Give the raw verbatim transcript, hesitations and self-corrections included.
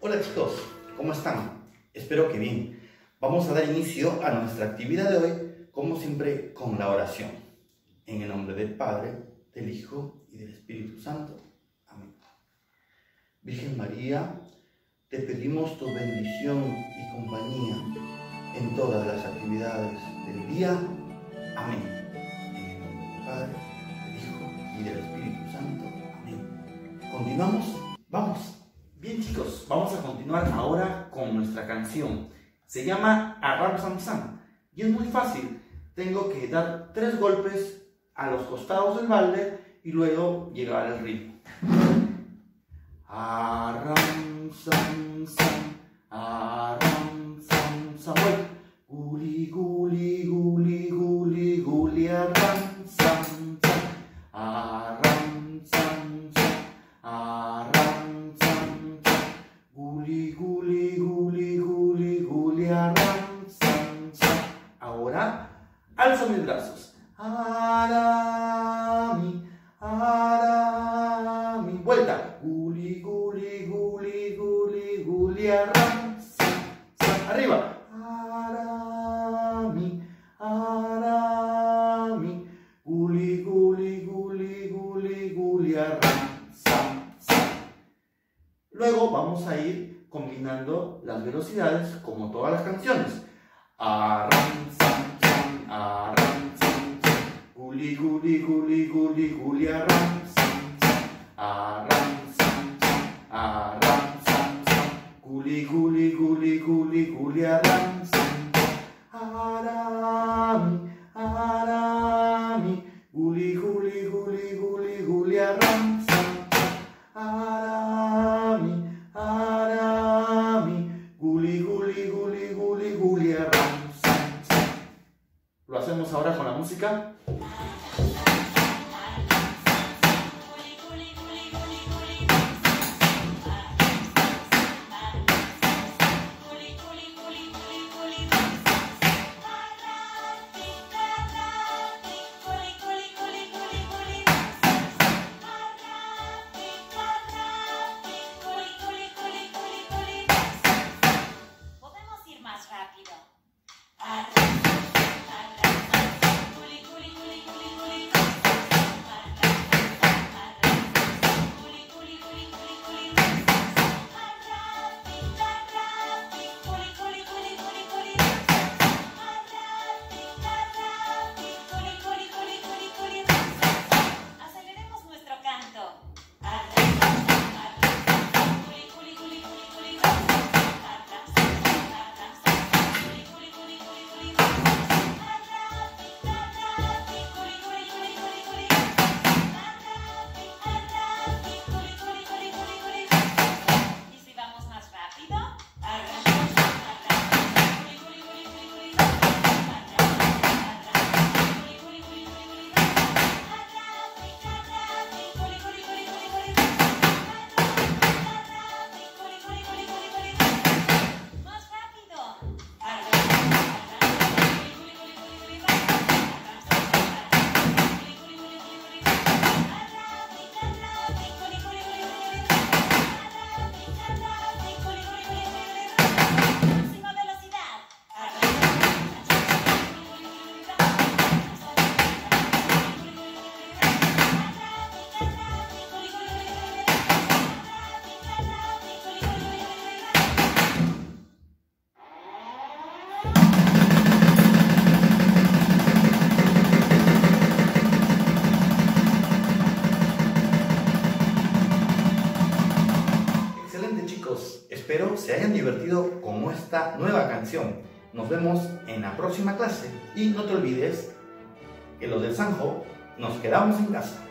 Hola chicos, ¿cómo están? Espero que bien. Vamos a dar inicio a nuestra actividad de hoy, como siempre, con la oración. En el nombre del Padre, del Hijo y del Espíritu Santo. Amén. Virgen María, te pedimos tu bendición y compañía en todas las actividades del día. Amén. En el nombre del Padre, del Hijo y del Espíritu Santo. Amén. ¿Continuamos? Vamos. Bien chicos, vamos a continuar ahora con nuestra canción. Se llama Arram Sam Sam y es muy fácil. Tengo que dar tres golpes a los costados del balde y luego llegar al ritmo. Arram Sam Sam, Arram Sam Sam. Guli guli guli guli guli arram sam sam. Arram sam sam, arram sam sam. Guli guli guli guli guli arram sam sam. Ahora alzo mis brazos. Arami, arami. Vuelta. Guli guli guli guli guli arram sam sam. Arriba. Arami, arami. Guli guli guli guli guli arram sam sam. Luego vamos a ir combinando las velocidades como todas las canciones. Arram sam sam, arram sam sam. Guli guli guli guli guli arram sam sam. Arram sam sam, arram sam sam. Guli guli guli guli guli arram sam sam. Arami, arami. Guli guli guli guli guli arram sam sam. Arami, arami. Guli guli guli guli guli arram sam sam. Lo hacemos ahora con la música. Espero se hayan divertido con esta nueva canción. Nos vemos en la próxima clase y no te olvides que los del Sanjo nos quedamos en casa.